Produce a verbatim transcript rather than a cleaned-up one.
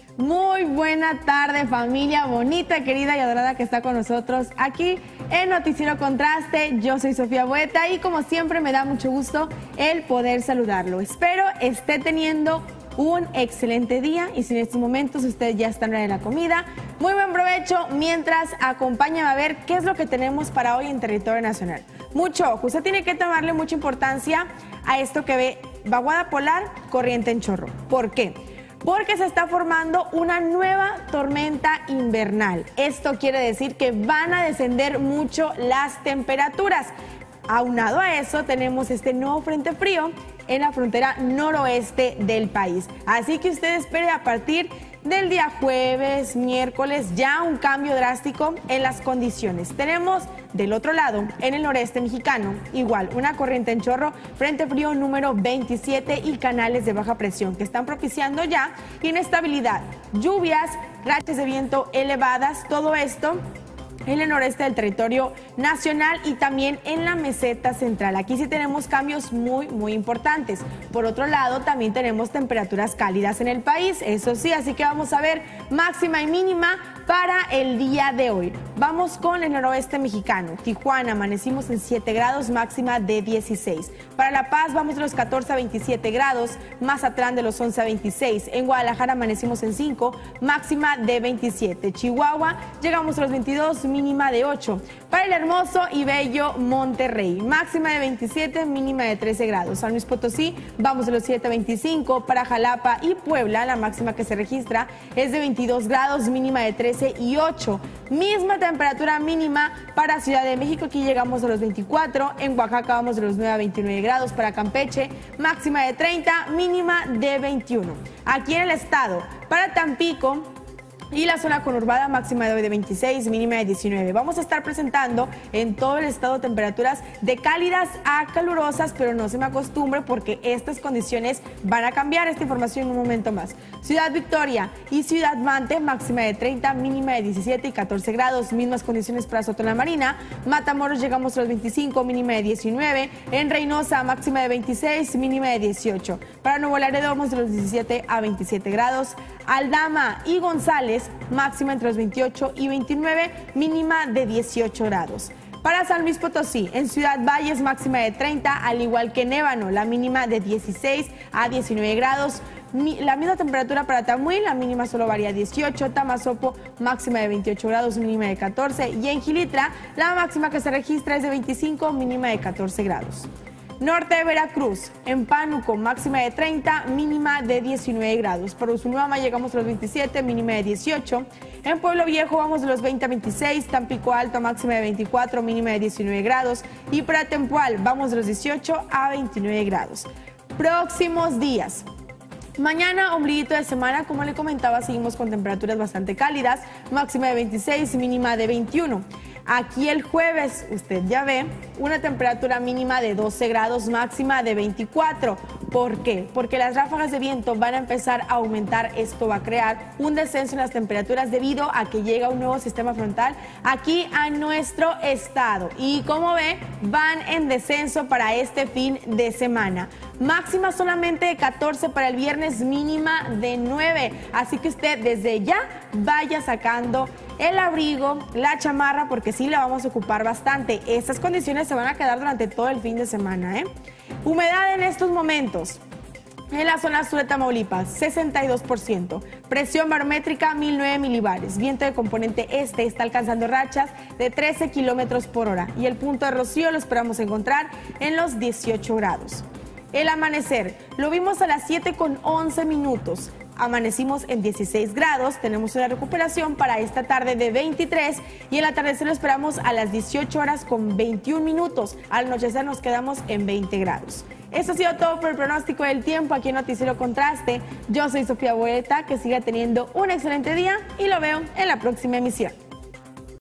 Muy buena tarde, familia bonita, querida y adorada que está con nosotros aquí en Noticiero Contraste. Yo soy Sofía Boeta y como siempre me da mucho gusto el poder saludarlo. Espero esté teniendo un excelente día y si en estos momentos usted ya está en hora de la comida, muy buen provecho mientras acompáñame a ver qué es lo que tenemos para hoy en territorio nacional. Mucho ojo, usted tiene que tomarle mucha importancia a esto que ve vaguada polar, corriente en chorro. ¿Por qué? Porque se está formando una nueva tormenta invernal. Esto quiere decir que van a descender mucho las temperaturas. Aunado a eso, tenemos este nuevo frente frío en la frontera noroeste del país. Así que usted espere a partir del día jueves, miércoles, ya un cambio drástico en las condiciones. Tenemos del otro lado, en el noreste mexicano, igual, una corriente en chorro, frente frío número veintisiete y canales de baja presión que están propiciando ya inestabilidad, lluvias, rachas de viento elevadas, todo esto en el noreste del territorio nacional y también en la meseta central. Aquí sí tenemos cambios muy, muy importantes. Por otro lado, también tenemos temperaturas cálidas en el país, eso sí, así que vamos a ver máxima y mínima para el día de hoy. Vamos con el noroeste mexicano. Tijuana, amanecimos en siete grados, máxima de dieciséis. Para La Paz, vamos de los catorce a veintisiete grados, Mazatlán de los once a veintiséis. En Guadalajara, amanecimos en cinco, máxima de veintisiete. Chihuahua, llegamos a los veintidós, mínima de ocho. Para el hermoso y bello Monterrey, máxima de veintisiete, mínima de trece grados. San Luis Potosí, vamos de los siete a veinticinco. Para Jalapa y Puebla, la máxima que se registra es de veintidós grados, mínima de trece y ocho. Misma temperatura mínima para Ciudad de México, aquí llegamos a los veinticuatro. En Oaxaca vamos de los nueve a veintinueve grados. Para Campeche, máxima de treinta, mínima de veintiuno. Aquí en el estado, para Tampico y la zona conurbada, máxima de hoy de veintiséis, mínima de diecinueve. Vamos a estar presentando en todo el estado temperaturas de cálidas a calurosas, pero no se me acostumbre porque estas condiciones van a cambiar. Esta información en un momento más. Ciudad Victoria y Ciudad Mante, máxima de treinta, mínima de diecisiete y catorce grados. Mismas condiciones para Sotona Marina. Matamoros llegamos a los veinticinco, mínima de diecinueve. En Reynosa, máxima de veintiséis, mínima de dieciocho. Para Nuevo Laredo vamos de los diecisiete a veintisiete grados. Aldama y González, máxima entre los veintiocho y veintinueve, mínima de dieciocho grados. Para San Luis Potosí, en Ciudad Valles, máxima de treinta, al igual que en Ébano, la mínima de dieciséis a diecinueve grados. La misma temperatura para Tamuín, la mínima solo varía dieciocho, Tamazopo, máxima de veintiocho grados, mínima de catorce, y en Gilitla, la máxima que se registra es de veinticinco, mínima de catorce grados. Norte de Veracruz, en Pánuco, máxima de treinta, mínima de diecinueve grados. Para Usulmama llegamos a los veintisiete, mínima de dieciocho. En Pueblo Viejo vamos de los veinte a veintiséis, Tampico Alto, máxima de veinticuatro, mínima de diecinueve grados. Y para Tempual vamos de los dieciocho a veintinueve grados. Próximos días. Mañana, ombliguito de semana, como le comentaba, seguimos con temperaturas bastante cálidas, máxima de veintiséis, mínima de veintiuno. Aquí el jueves, usted ya ve, una temperatura mínima de doce grados, máxima de veinticuatro. ¿Por qué? Porque las ráfagas de viento van a empezar a aumentar. Esto va a crear un descenso en las temperaturas debido a que llega un nuevo sistema frontal aquí a nuestro estado. Y como ve, van en descenso para este fin de semana. Máxima solamente de catorce para el viernes, mínima de nueve. Así que usted desde ya vaya sacando el abrigo, la chamarra, porque sí la vamos a ocupar bastante. Estas condiciones se van a quedar durante todo el fin de semana, ¿eh? Humedad en estos momentos. En la zona sur de Tamaulipas, sesenta y dos por ciento. Presión barométrica, mil nueve milibares. Viento de componente este está alcanzando rachas de trece kilómetros por hora. Y el punto de rocío lo esperamos encontrar en los dieciocho grados. El amanecer, lo vimos a las siete con once minutos. Amanecimos en dieciséis grados, tenemos una recuperación para esta tarde de veintitrés y el atardecer lo esperamos a las dieciocho horas con veintiún minutos. Al anochecer nos quedamos en veinte grados. Eso ha sido todo por el pronóstico del tiempo aquí en Noticiero Contraste. Yo soy Sofía Boeta, que siga teniendo un excelente día y lo veo en la próxima emisión.